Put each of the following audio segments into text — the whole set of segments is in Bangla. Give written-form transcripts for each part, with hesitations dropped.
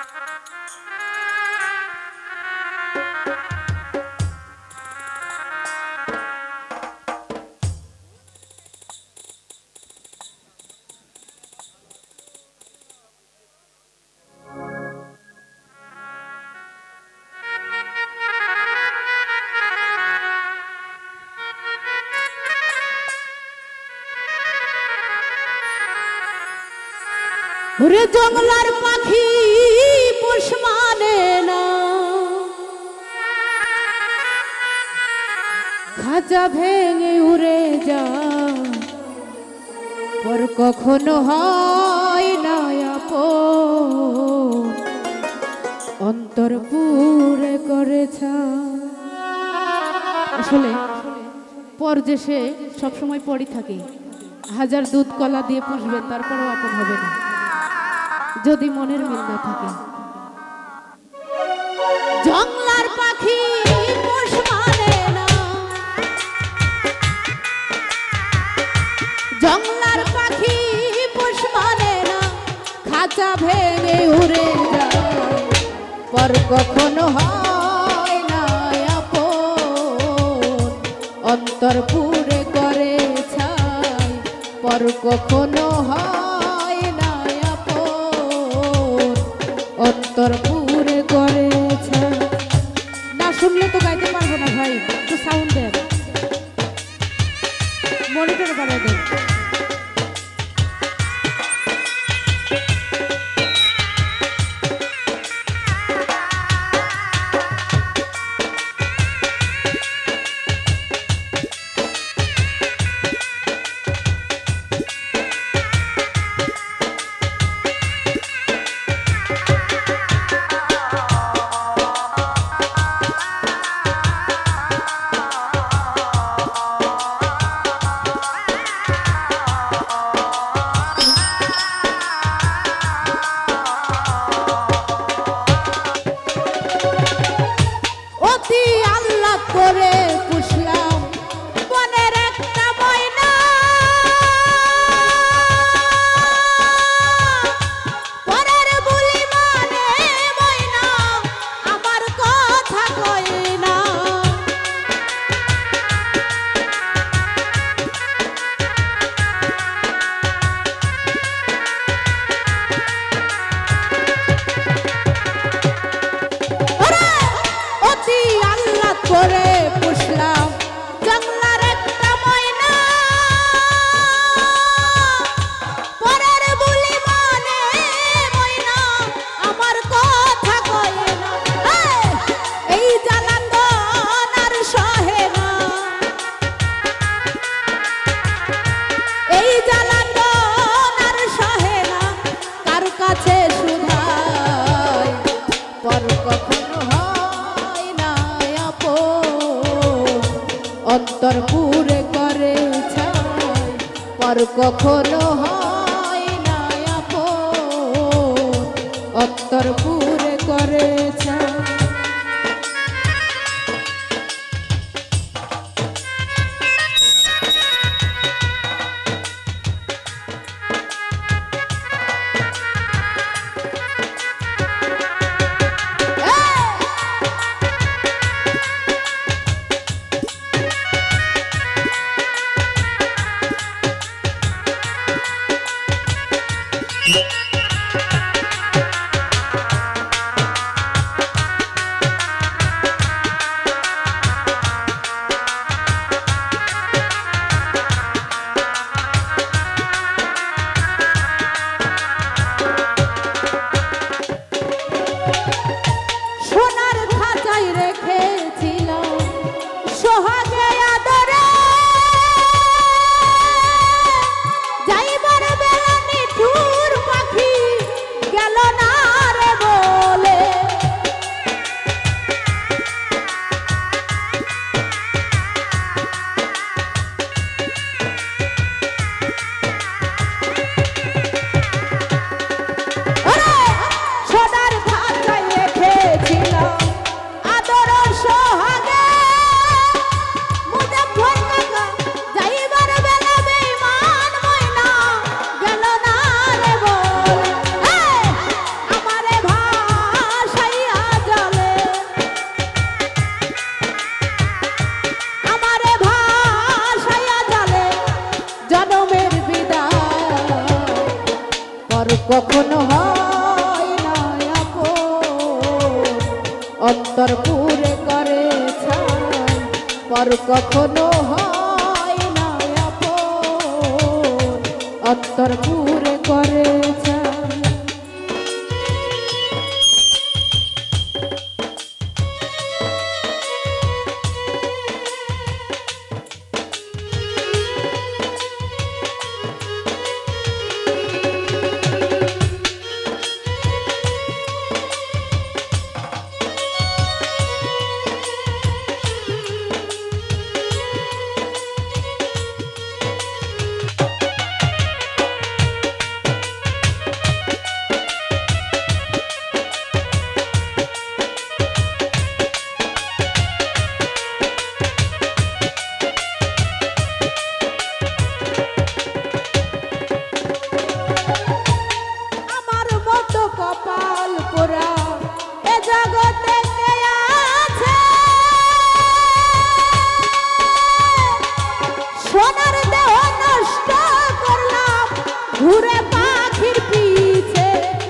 ওরে জঙ্গলার পাখি পোষ মানে না, খাঁচা ভেঙে উড়ে যা, পর কখনো হয় না আপন, অন্তর পুরে করেছা। আসলে পর যে সে সবসময় পড়ি থাকে, হাজার দুধ কলা দিয়ে পুষবেন তারপরেও আপন হবে না যদি মনের মিল না থাকে। জঙ্গলার পাখি পোষ মানে না, জঙ্গলার পাখি পোষ মানে না, খাঁচা ভেঙে উড়ে যায়, পর কখনো হয় না আপন, অন্তর পুরে করে ছাই, পর কখনো হয় না আপন, অন্তর পুরে করেছে। না শুনলে তো গাইতে পারবো না ভাই, একটু সাউন্ড দেন, মনিটর বাড়ায় দেন। করে পুষলাম বনের একটা ময়না, পরের বুলি মানে ময়না আমার কথা কয় না। অতি আল্লাহ করে পুষলাম জঙ্গলার একটা ময়না, পরের বুলি মানে ময়না আমার কথা কয় না। এই জ্বালাতন আর সহে না, এই জ্বালাতন আর সহে না, কার কাছে শুধাই, পর কখনো হয় না আপন, অন্তর পুরে করে ছাই, পর কখনো হয় না আপন, অন্তর পুরে করে ছাই। পাখি পর কখনো হয় না আপন, অন্তর পুরে করে ছাই, পর কখনো হয় না আপন, অন্তর পুরে করে ছাই। কপাল পোড়া এ জগতে কে আছে, সোনার দেহ নষ্ট করলাম ঘুরে পাখির পিছে।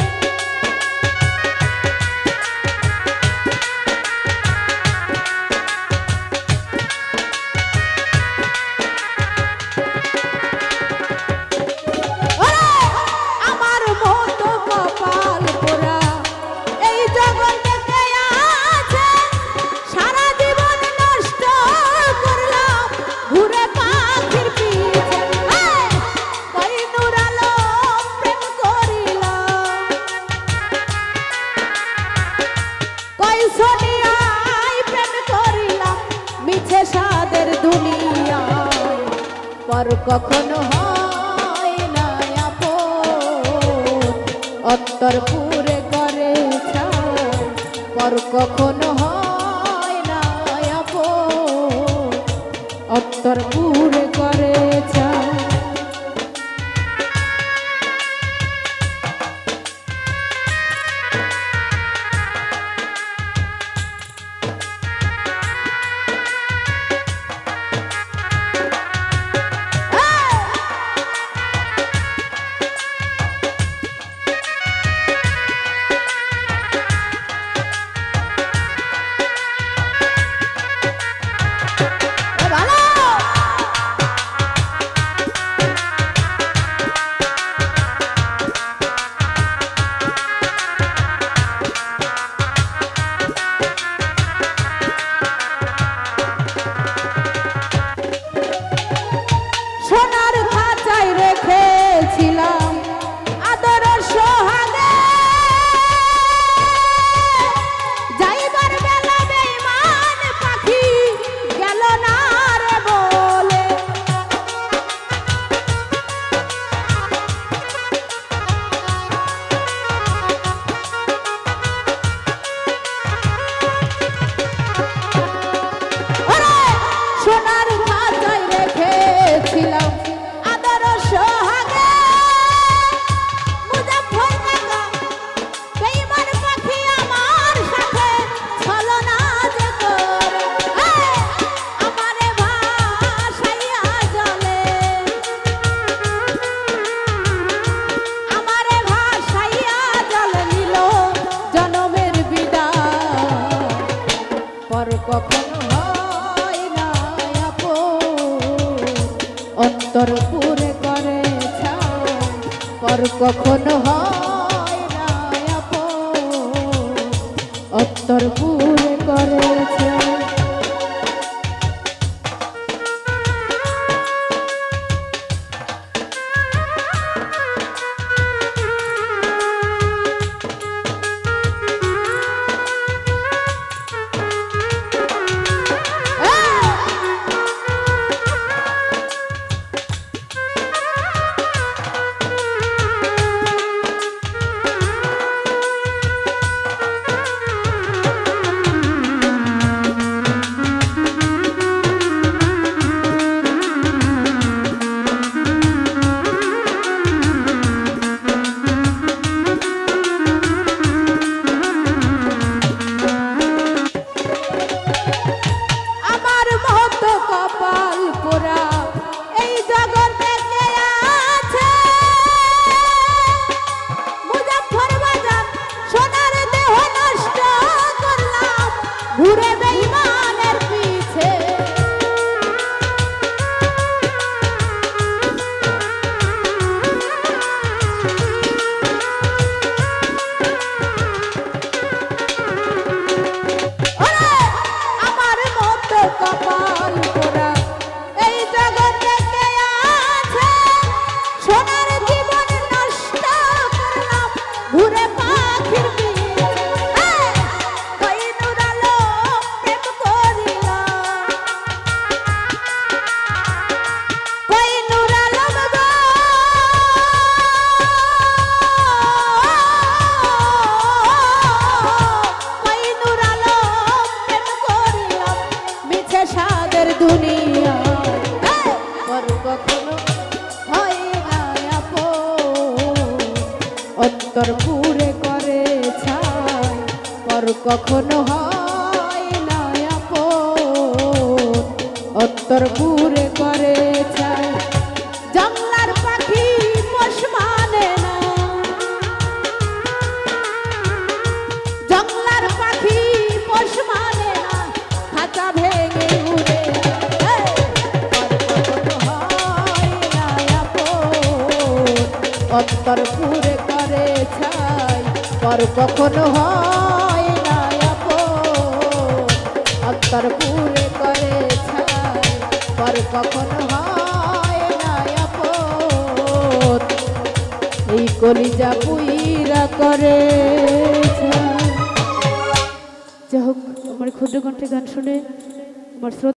আমার মতো কপাল পোড়া এই জগতে কে আছে, সারা জীবন নষ্ট করলাম ঘুরে পাখির পিছে। কই নূর আলম প্রেম করিলাম, কই সোনিয়ায় প্রেম করিলাম মিছে সাদের দুনিয়ায়, পর কখনো হয় না আপন, অন্তর পুরে করে ছাই, পর কখনো হয় না আপন, অন্তর পুরে করে ছাই। সোনার খাঁচায় রেখেছিলাম আদর সোহাগে, যাইবার বেলা বেঈমান পাখি গেল না রে বলে। সোনার খাঁচায় রেখেছিলাম আদর সোহাগে, মুজাফফরনগর বেঈমান পাখি আমার সাথে ছলনা যে করে, আমারে ভাসাইয়া জলে, আমারে ভাসাইয়া জলে নিল জনমের বিদায়, পর কখনো হয় না আপন, অন্তর পুরে করে ছাই, পর কখনো হয় না আপন, অন্তর পুরে করে ছাই। অন্তর পুরে করে ছাই পর কখনো হয় না আপন অন্তর পুরে করে ছাই জঙ্গলার পাখি পোষ মানে না জঙ্গলার পাখি পোষ মানে না খাঁচা ভেঙে উড়ে অন্তর পুরে করে ছাই পর কখনো হয় না আপন অন্তর পুরে করে ছাই পর কখনো হয় না আপন এই কলিজা পুইরা করে ছাই। যাই হোক, আমার ক্ষুদ্র কণ্ঠে গান শুনে আমার